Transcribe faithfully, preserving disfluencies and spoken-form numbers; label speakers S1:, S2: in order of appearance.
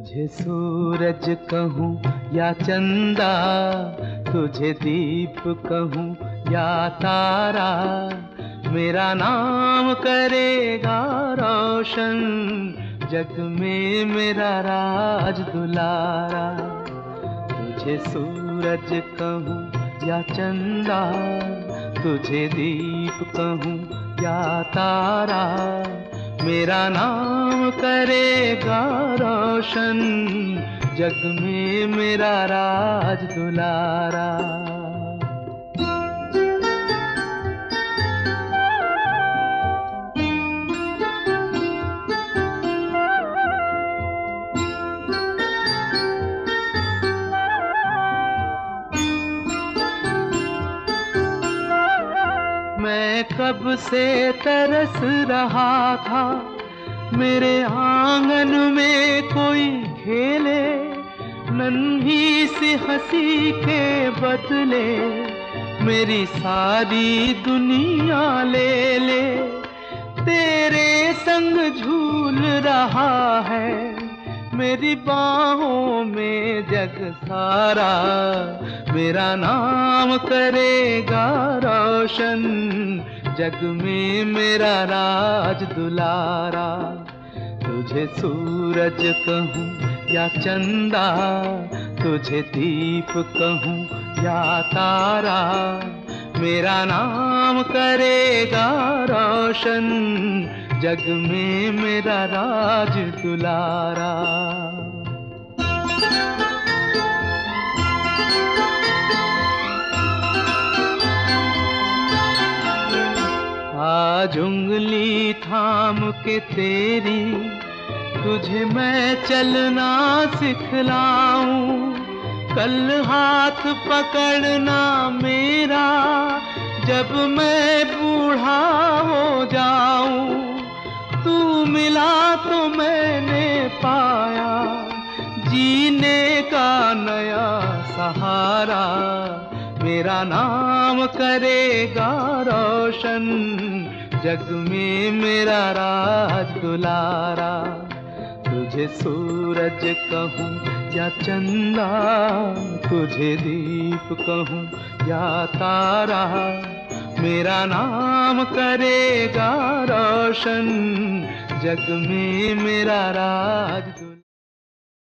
S1: तुझे सूरज कहूँ या चंदा, तुझे दीप कहूँ या तारा, मेरा नाम करेगा रोशन, जग में मेरा राज दुलारा। तुझे सूरज कहूँ या चंदा, तुझे दीप कहूँ या तारा, मेरा नाम करेगा रोशन, जग में मेरा राज दुलारा। मैं कब से तरस रहा था, मेरे आंगन में कोई खेले, नन्ही सी हंसी के बदले मेरी सारी दुनिया ले ले। तेरे संग झूल रहा है मेरी बाहों में जग सारा, मेरा नाम करेगा रोशन, जग में मेरा राज दुलारा। तुझे सूरज कहूँ या चंदा, तुझे दीप कहूँ या तारा, मेरा नाम करेगा रोशन, जग में मेरा राज दुलारा। आज उंगली थाम के तेरी, तुझे मैं चलना सिखलाऊं, कल हाथ पकड़ना मेरा, जब मैं बूढ़ा हो जाऊं। तू मिला तो मैंने पाया जीने का नया सहारा, मेरा नाम करेगा रोशन, जग में मेरा राज दुलारा। तुझे सूरज कहूँ या चंदा, तुझे दीप कहूँ या तारा, मेरा नाम करेगा रोशन, जग में मेरा राज दुलारा।